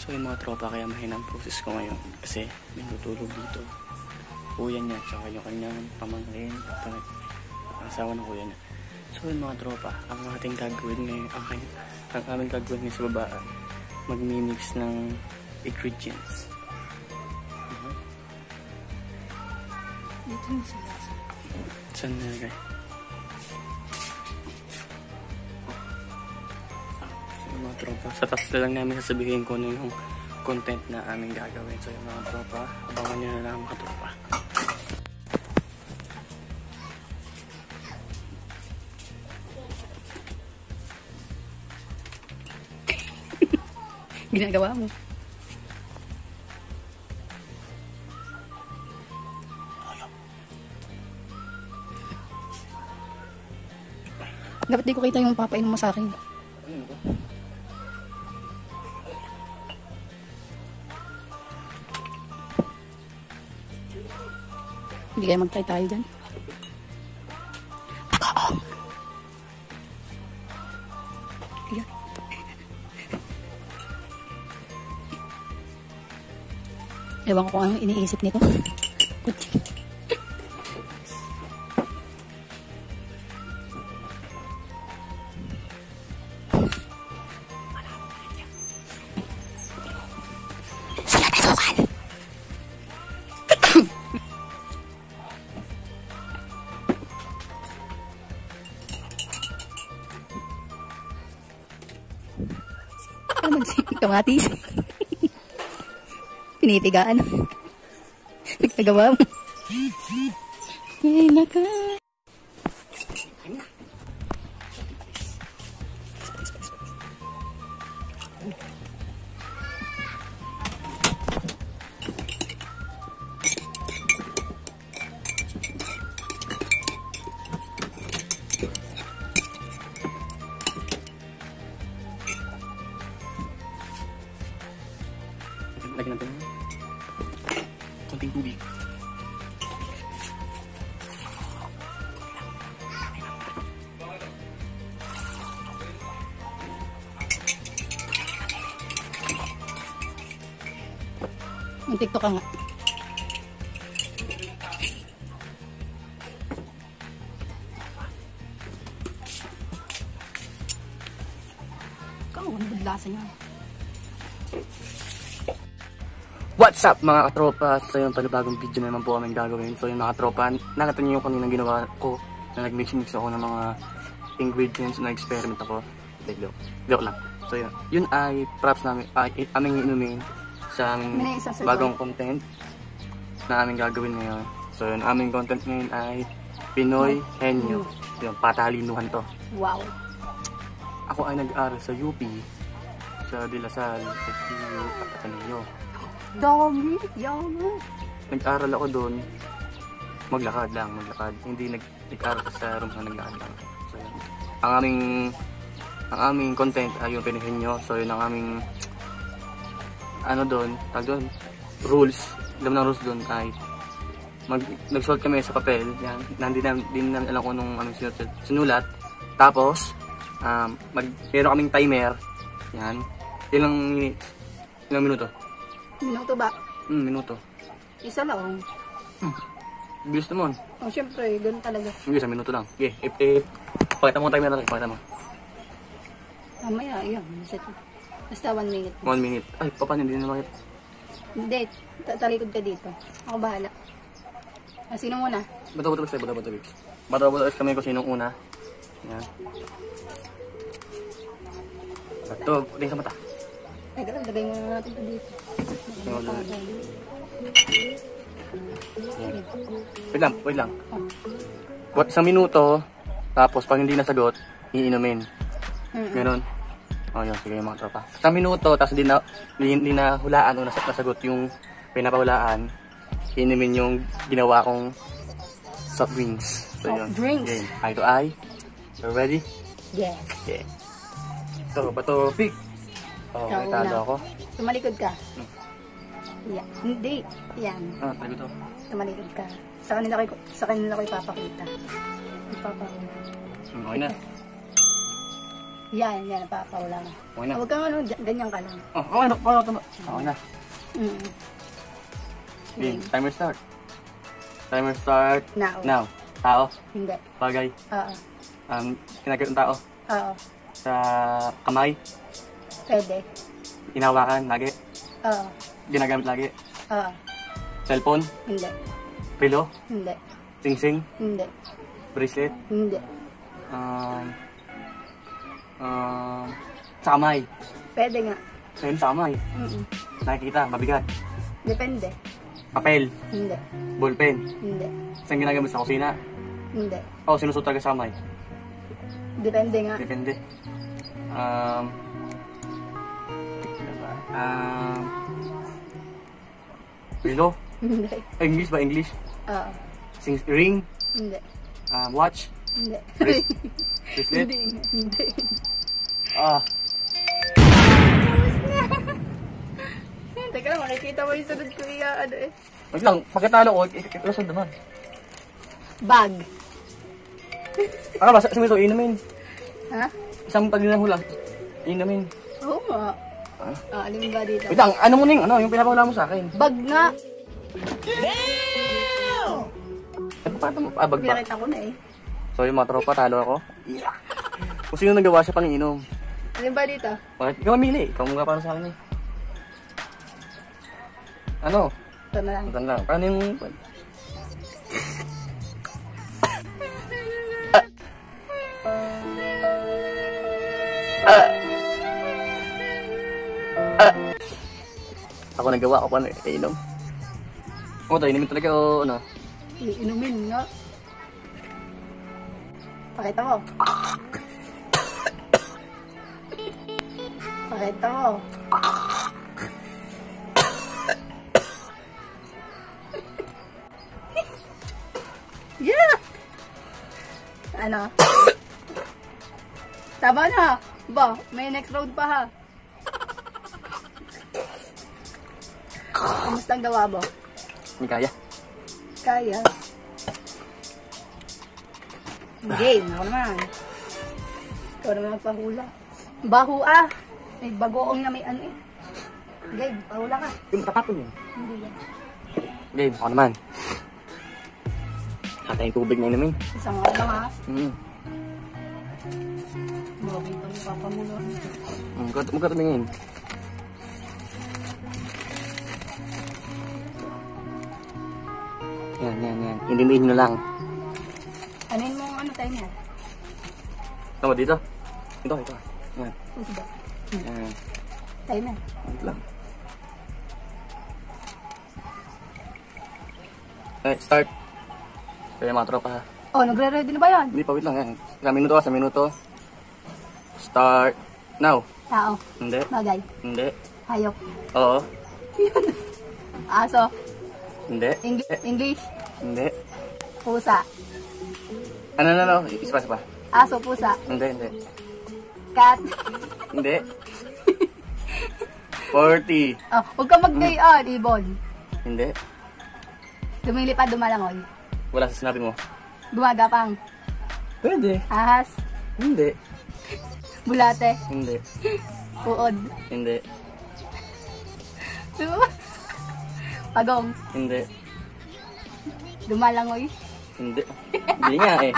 So yung mga tropa, kaya mahina ang process ko ngayon kasi may natulog dito. Kuya niya, tsaka yung kanyang pamangkin, ang asawa ng kuya niya. So yung mga tropa, ang ating gagawin ngayon, ang aming gagawin ngayon sa baba, magmimix ng ingredients. Dito yung sila. Saan nalagay? So yung mga tropa, sa taas na lang namin sasabihin ko ano yung content na aming gagawin. So yung mga tropa, abangan nyo na lang mga tropa. Ginagawa mo. Dapat di ko kita yung papainom mo sa akin. Hindi kaya mag-try tayo dyan. Kaong! Yan. Ewan ko kung anong iniisip nito. Kutsi. Kamatis. Pinipigaan. Nagagawa mo. Ay, naka. Lagyan natin konting tubig. Mag-tiktok ka nga. Ikaw, ano lasa niya? What's up mga katropa? So yung panibagong video na naman po kaming gagawin. So yung mga katropa, nakita niyo yung kanina ginawa ko na nag-mix ako ng mga ingredients na experiment ako. Joke lang. So yun ay props namin, aming inumin sa aming bagong content na aming gagawin ngayon. So yun, aming content ngayon ay Pinoy Henyo. Yung patalinuhan to. Wow. Ako ay nag-aaral sa UP, sa De La Salle, FTU, at Ateneo. Dami, yaman. Nag-aral ako doon, maglakad. Hindi nag-aral sa room na naglakad lang. So yun. Ang aming content ay yung Pinoy Henyo. So yun ang aming rules. Alam ng rules doon ay nagsulat kami sa papel. Yan, hindi namin alam kung anong sinulat. Tapos meron kaming timer. Yan. Ilang minuto? Minuto ba? Minuto. Isa lang. Bilis naman. Oh, syempre, ganun talaga. Hindi, isang minuto lang. Okay, pakita mo ang timer natin. Pakita mo. Mamaya, yun. Basta 1 minute. 1 minute. Ay, paano hindi na makita? Hindi, talikod ka dito. Ako bahala. Sino muna? Bato kami kung sinong una. Yan. Bato, tingin sa mata. Ay, lagay mo na natin ito dito. Wait lang. Isang minuto, tapos pag hindi nasagot, iinumin. Ganon. O yun, sige yung mga tropa. Isang minuto, tapos hindi na hulaan o nasagot yung pinapahulaan, iinumin yung ginawa kong soft drinks. So yun. Drinks. Okay. Eye to eye. You ready? Yes. Okay. Bato, pick. Oh, may talo ako. Tumalikod ka. Yeah. Hindi. Yan. Talikod ako. Tumalikod ka. Sa kanila ko ipapakita. Okay na. Yan, papawala ka. Okay na. Huwag kang ano, ganyan ka lang. Oh, okay na. Okay na. Game. Timer start. Timer start. Now. Tao. Hindi. Bagay. Oo. Kinagat ng tao. Oo. Sa kamay. Pwede. Inawakan lagi. Oo. Ginagamit lagi. Oo. Cellphone. Hindi. Pilo. Hindi. Singsing. Hindi. Bracelet. Hindi. Sa kamay. Pwede nga. Ayun, sa kamay. Nakikita, mabigat. Depende. Papel. Hindi. Ballpen. Hindi. Saan ginagamit sa kusina? Hindi. Sinusot talaga sa kamay. Depende nga. Depende. Relo? Hindi. English ba? English? Oo. Ring? Hindi. Watch? Hindi. Bracelet? Hindi. Teka lang, makikita mo yung sunod ko ano eh. Wait lang, pagkatalo ko, ikasunod naman. Bag. Ano ba? Sabi ito, inumin. Ha? Isang taglilang hula. Inumin. Oo nga. Alin ba dito? Wait lang, ano mo ning, yung pinapawala mo sa akin? Bag nga. Paano mo? Bag ba? Pinakita ko na eh. So yung mga tropa, talo ako. Yeah. Kung sino nagawa siya pang inom. Alin ba dito? Bakit? Ikaw mamili. Ikaw muna para sa akin eh. Ano? Ito na lang. Ito lang. Paano yung... Ako nagawa ko paano inom. Ito, inumin talaga o ano? Inumin nga. Pakita mo. Pakita mo. Yeah! Ano? Tama na. Ba, may next round pa ha. Kamusta ang gawa mo? Hindi kaya. Kaya. Game, ako naman. Ikaw naman magpahula. Baho ah. May bagoong na may ano eh. Game, pahula ka. Yung matatapon yun. Hindi yan. Game, ako naman. Kata yung tubig na inumin. Isang ako lang ha. Mabing pa mo papamulo. Magkatumingin. Yan. Intindihin nyo lang. Anin mo ano tayo niya? Tama dito. Ito. Yan. Puso ba? Yan. Tayo na. Wait lang. Okay, start. Kaya mga tropa ha. Oh, nagre-ready na ba yan? Hindi pa, wait lang yan. Sa minuto. Start. Now. Tao. Hindi. Bagay. Hindi. Hayop. Oo. Aso. Hindi. English. Hindi. Pusa. Ano. Isa pa. Aso, pusa. Hindi. Cat. Hindi. 40. Oh, huwag ka mag-gayon, ibon. Hindi. Lumilipad, dumalangoy. Wala sa sinabi mo. Gumagapang. Pwede. Ahas. Hindi. Bulate. Hindi. Uod. Hindi. Pagong. Hindi. Dumalangoy. Hindi. Hindi nga eh.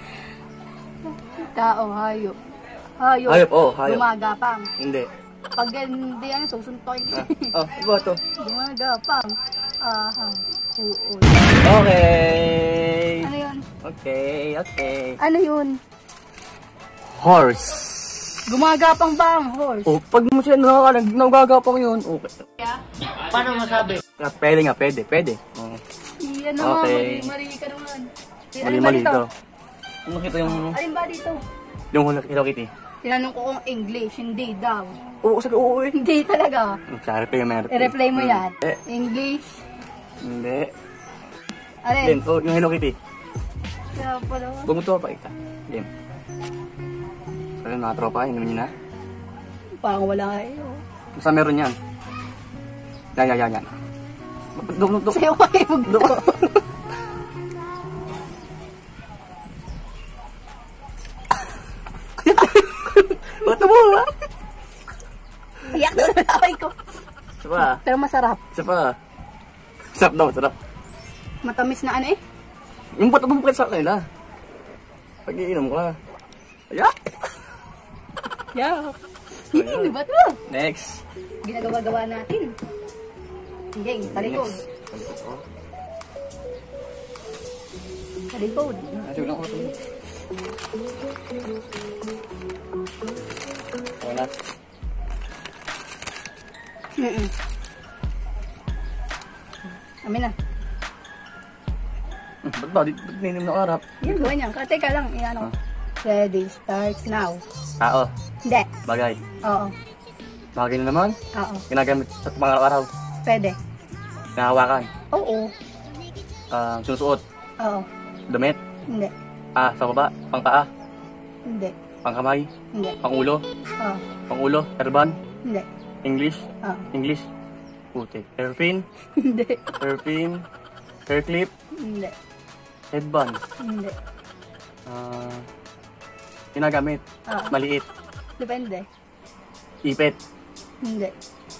Tao, hayop. Hayop. Hayop, oh, hayop. Gumagapang. Hindi. Pag hindi yan, susuntoy. Iba to. Gumagapang. Ahas. Uod. Okay. Ano yun? Okay. Ano yun? Horse. Gumagapang ba ang horse? Oh, pag mo siya nagagapang yun. Okay. Paano masabi? Pwede nga, pwede. Oh. Yan naman, Okay. mali ka naman. Mali ito. Ano nakita yung... Alin ba dito? Yung Hello Kitty? Tinanong ko kung English, hindi daw. Oo, sabi oo eh. Hindi talaga. Sorry pa yung meron. I-reply mo yan. Hindi. English. Hindi. Alin? Then, yung Hello Kitty. Kaya pala. Bumuto pa ika. Game. So yun mga tropa, inumin nyo na. Parang wala eh. Basta meron yan. Yan. Duk. Sa'yo kayo magdoko. Ba't mo ha? Iyak na nalaway ko. Isa pa. Pero masarap. Isa pa. Sarap daw, sarap. Matamis na ano eh. Yung ba't mo sa kanila? Pag iinom ka. Ayak! Yeah. Ayan. Hindi ba ito? Next. Ginagawa-gawa natin. Game, talikod. Next. Talikod. Asig lang ako ito. Wala. Amin na. Ba't ba? Ba't ninim na karap? Yan, gawin niya. Teka lang, ano. Ready, starts now. Oo. Hindi. Bagay. Oo. Bagay na naman. Oo. Ginagamit sa mga araw-araw. Pwede. Nahawakan. Oo. Sinusuot. Oo. Damit. Hindi. Sa baba. Pang paa. Hindi. Pang kamay. Hindi. Pang ulo. Oo. Pang ulo. Herban. Hindi. English. Oo. English. Putik. Hairpin. Hindi. Hairpin. Hair clip. Hindi. Headband. Hindi. Ginagamit. Oo. Maliit. Depende. Ipit. Hindi.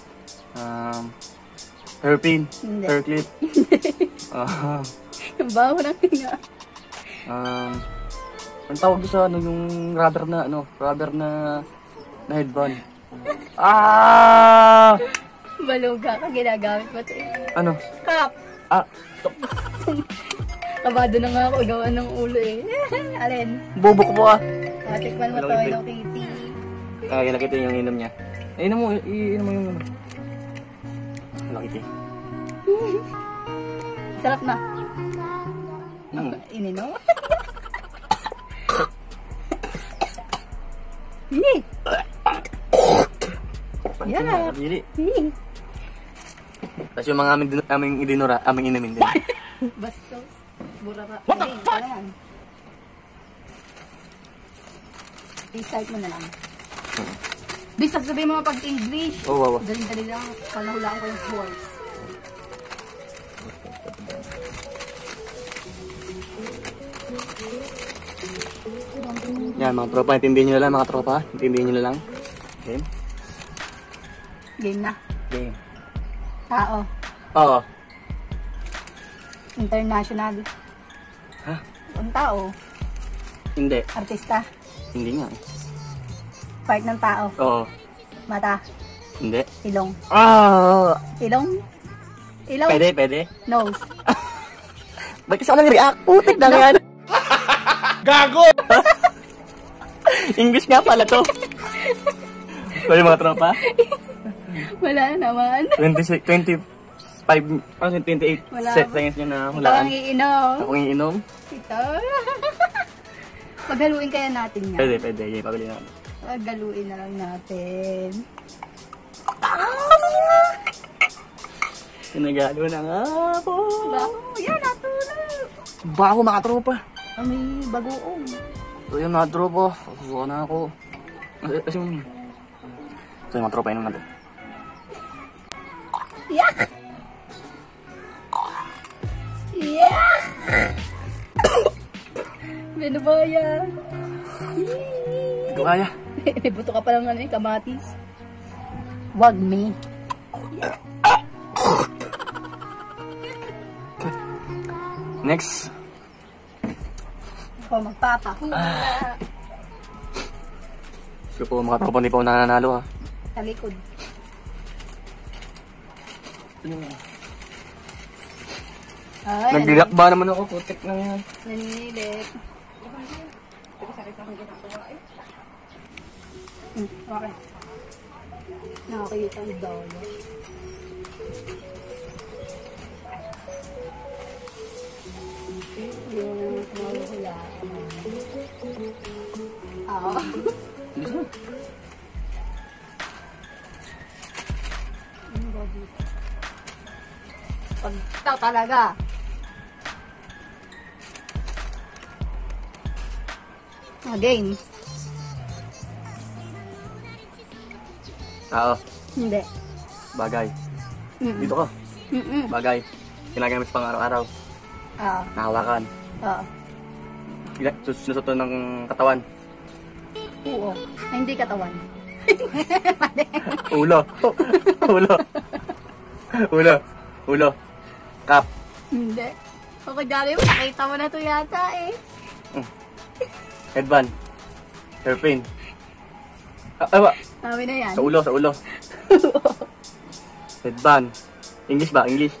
Hairpin. Hindi. Hair clip. Yung baho ng hinga. Ang tawag doon sa ano, yung rubber na headband. Baluga ka, ginagamit mo ito eh. Ano? Cup! Stop. Kabado na nga ako, gawa ng ulo eh. Alin? Bobo ko po Tikman mo to, Hello, Hello Kitty. Nakita yung inom niya. Inom mo yung ano. Hello Kitty. Sarap na. Hmm. Ininom? Hindi. Yan na. Pili. Hindi. Tapos yung mga aming idinura, aming inamin din. Bastos. Burara. What the fuck? I-start mo na lang. Bis, sabihin mo pag English. Oo, wow. Dali-dali lang. Palahulaan ko yung words. Yan, mga tropa, intindihin nyo na lang, mga tropa. Intindihin nyo na lang. Game? Game na. Game. Tao. Oo. International. Ha? Ang tao. Hindi. Artista. Hindi nga. Part ng tao. Oo. Mata. Hindi. Ilong. Ilong? Ilong? Pwede. Nose. Ba't kasi ako nag-react? Putik na nga. Gago! English nga pala to. Sorry mga tropa. Wala naman. 25, 28 Wala. set seconds nyo na Ikaw hulaan. ang iinom. Ako yung inom? Ito. Paghaluin kaya natin yan. Pwede. Okay, pabili na. Paghaluin na lang natin. Sinagalo na nga po. Bago. Yan, natulog. Bago mga tropa. May bagoong. So yun mga tropa. Susuko na ako. Kasi yung... So yung mga tropa, inom natin. Yak! Yak! Binubaya. Hindi ko kaya. May buto ka pa lang ano eh, kamatis. Wag me. Next. Ako magpapahula. So po mga tropa, hindi pa ako nananalo ha. Sa likod. Ay, Nag-react ba naman ako? Putik na yan. naninilit. Okay. Nakakita ang dolo. Yung mahuhula. Oo. Pag ikaw talaga. Game. Oo. Hindi. Bagay. Mm-mm. Dito ka. Mm-mm. Bagay. Ginagamit sa pang-araw-araw. Oo. Nahawakan. Oo. Sinusuto ng katawan. Oo. Ay, hindi katawan. Ulo. Ulo. Ulo. Ulo. Kap. Hindi. Okay, dali mo. Nakita mo na to yata eh. Headband. Hairpin. Awa. Sabi na yan. Sa ulo, sa ulo. Headband. English ba? English.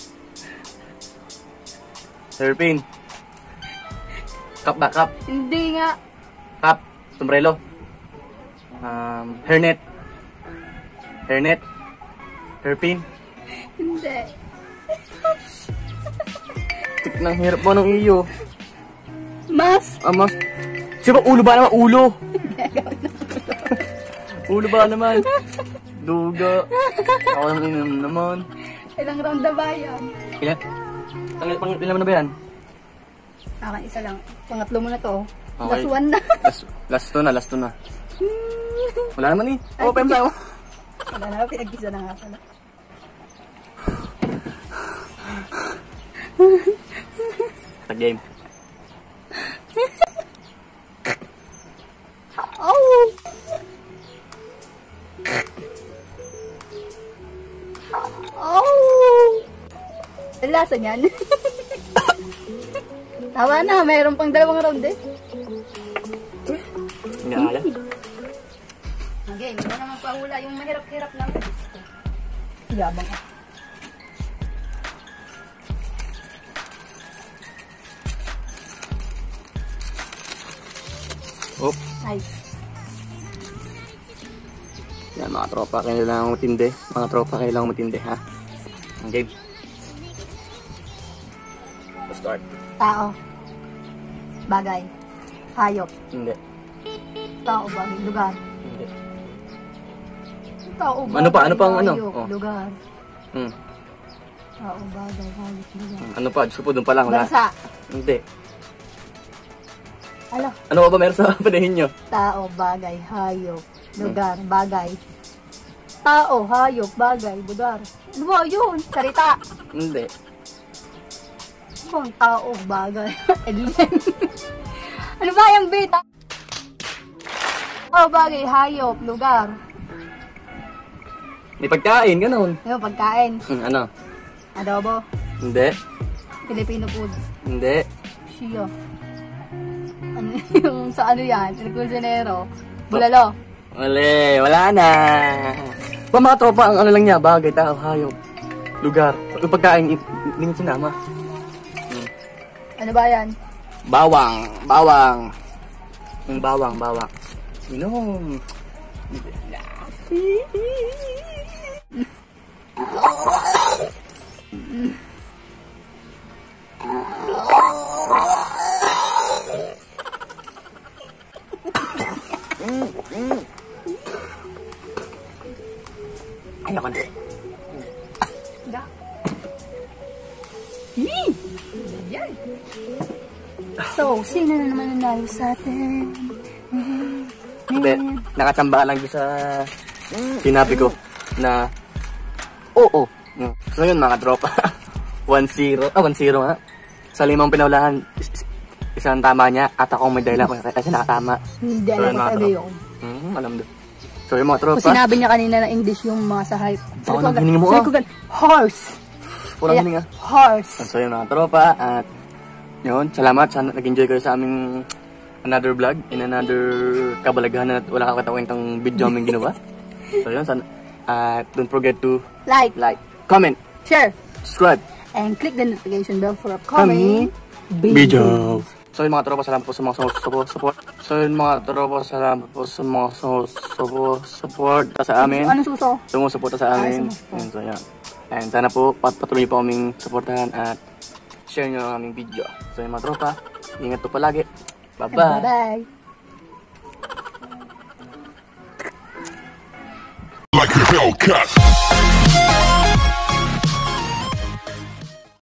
Hairpin. Kap ba? Kap. Hindi nga. Kap. Sombrero. Hairnet. Hairnet. Hairpin. Hindi. Tik nang hirap mo ng iyo. Mas. Mas. Siya ba? Ulo ba naman? Ulo. Ulo ba naman? Duga. Ako naman. Ilang round na ba yan? Ilan? Ilan na ba yan? Akin isa lang. Pangatlo mo na to. Okay. Last one na. Last two na. Wala naman eh. Open tayo. Wala na. Pinag-isa na nga pala. Tag-game. Oh! Oh! Ang lasa niyan. Tama na, mayroon pang 2 round eh. Hindi kaya. Okay, hindi mo naman pahula yung mahirap-hirap lang. Yabang ka. Oh. Nice. Yan mga tropa, kailangan matindi. Mga tropa, kailangan matindi ha. Ang game. Let's start. Tao. Bagay. Hayop. Hindi. Tao, bagay. Lugar. Hindi. Tao, bagay. Ano pa? Ano pang ano? Hayop. Oh. Lugar. Hmm. Tao, bagay. Hayop. Lugar. Ano pa? Diyos ko po, doon pa lang. Wala. Bansa. Hindi. Ano? Ano pa ba meron sa panahin nyo? Tao, bagay. Hayop. Lugar. Bagay. Tao, hayop, bagay. Lugar. Ano ba yun? Salita. Hindi. Kung tao, bagay. Ano ba yung bita? Tao, bagay. Hayop. Lugar. May pagkain, ganun. Ano, pagkain. Ano? Adobo. Hindi. Filipino food. Hindi. Siyo. Ano yung sa ano yan? El Cusinero. Bulalo. Wala na. Pa mga tropa, ang ano lang niya, bagay, tao, hayop, lugar. Yung pagkain, hindi sinama. Ano ba yan? Bawang. Yung bawang. Inom. Ayoko na. Da. Yan. So, sino na naman nanalo sa atin? Hindi, nakachamba lang doon sa sinabi ko na oo. So yun mga tropa. 1-0. 1-0 nga. Sa 5 pinawlahan, isang tama niya at akong may dahilan kasi nakatama. Hindi alam ko talaga yun. Alam doon. So yung mga tropa. Kung sinabi niya kanina na English yung mga sa hype. Baka nang hiningi mo horse. Pulang hininga. Horse. So yung mga tropa at yun, salamat. Sana nag-enjoy kayo sa aming another vlog in another kabalaghan at wala kakatawintang video aming ginawa. So yun, sana don't forget to Like, comment, share, subscribe, and click the notification bell for upcoming video. So yung mga tropa, salamat po sa mga support. So yung mga tropa, salamat po sa mga support sa amin. Ano suso? Sumusuporta sa amin. And so yan. And sana po patuloy po kaming supportahan at share nyo ang aming video. So yung mga tropa, ingat po palagi. Bye-bye. Bye-bye. Like a Hellcat.